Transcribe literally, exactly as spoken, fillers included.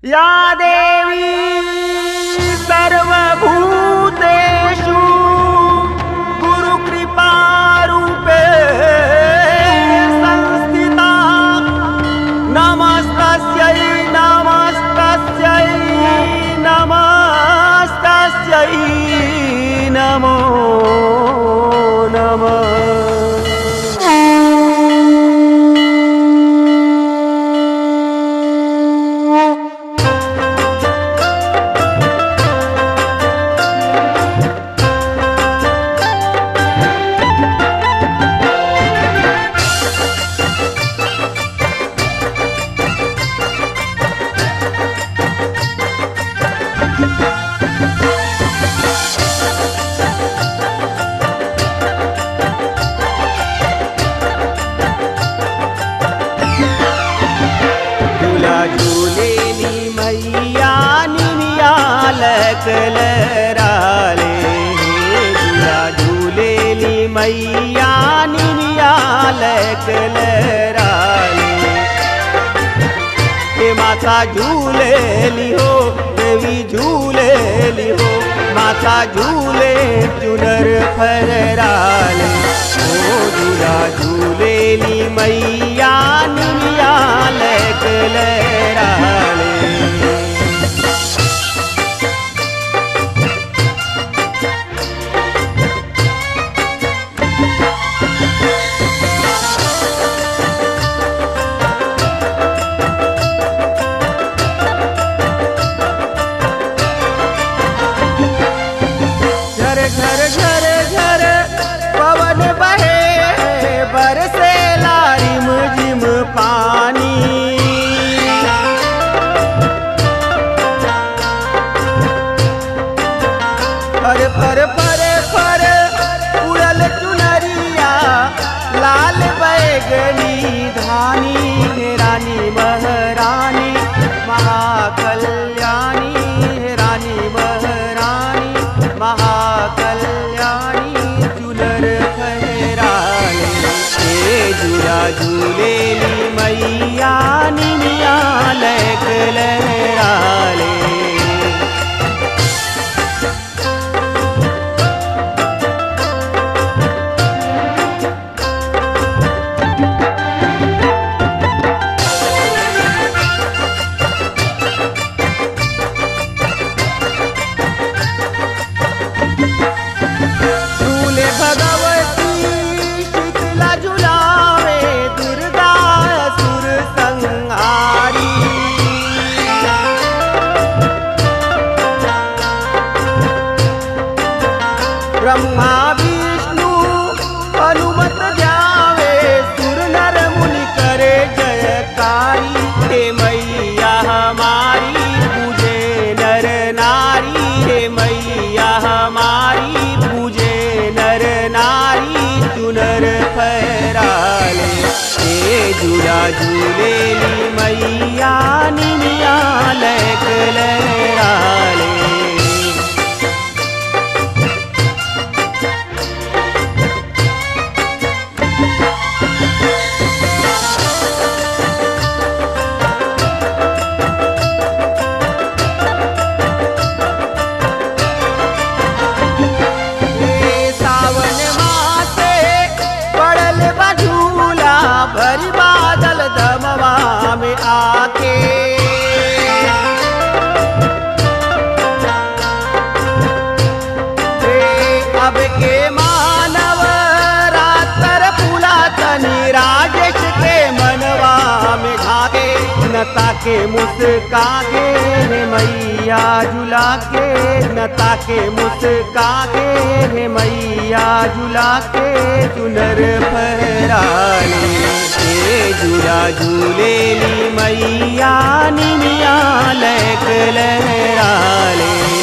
या देवी सर्वभूतेषु गुरुकृपारूपे संस्थिता नमस्तस्यै नमस्तस्यै नमस्तस्यै नमो नमः। झूलेली मैया निमिया लकलराले, झूला झूलेली मैया निमिया लकलराले। हे माता झूलेली हो देवी झूलेली हो, माता झूले चुनर फहराले। ओ झूला झूलेली मैया निमिया लकलराले। घर घर घर घर पवन बहे बरसे रिम झिम पानी। फर फर फर फर उड़ल चुनरिया लाल बैगनी धानी। हे रानी महारानी महाकल्याणी, हे रानी महारानी महाकल्याणी चुनर फहराले। हे झूला झूलेली मैया निमिया लकलराले। भगवती शीतला झुलावे दुर्गा असुर संहारी। ब्रह्मा विष्णु हनुमत ध्यावे सुर नर मुनि करे जयकारी। हे मैया हमारी पूजे नर नारी, हे मैया हमारी पूजे नर नारी चुनर फहराले। हे झूला झूलेली मैया निमिया लकलराले। भरी बादल दमवा में आके अब के मानव रातर फूला तनी राजेश के मनवा में झाके। नता के मुस्का के हे मैया झुला के, नता के मुस्का के हे मैया झुला के चुनर फहराले। हे झूला झूलेली मैया निमिया लकलराले।